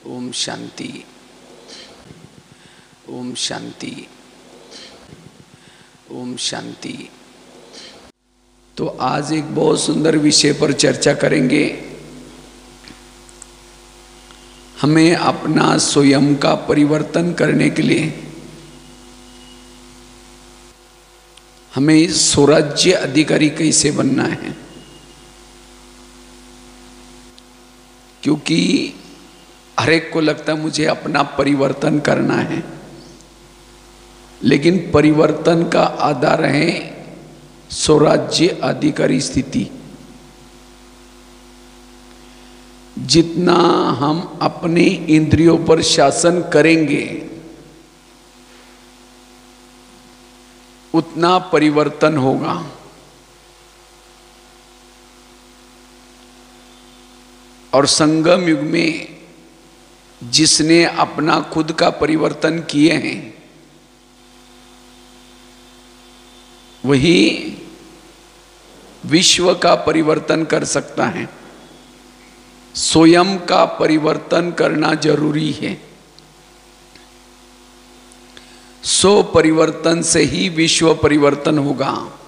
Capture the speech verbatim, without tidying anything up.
ओम शांति, ओम शांति, ओम शांति। तो आज एक बहुत सुंदर विषय पर चर्चा करेंगे। हमें अपना स्वयं का परिवर्तन करने के लिए हमें स्वराज्य अधिकारी कैसे बनना है, क्योंकि हर एक को लगता है मुझे अपना परिवर्तन करना है, लेकिन परिवर्तन का आधार है स्वराज्य अधिकारी स्थिति। जितना हम अपने इंद्रियों पर शासन करेंगे उतना परिवर्तन होगा। और संगम युग में जिसने अपना खुद का परिवर्तन किए हैं वही विश्व का परिवर्तन कर सकता है। स्वयं का परिवर्तन करना जरूरी है। स्व परिवर्तन से ही विश्व परिवर्तन होगा।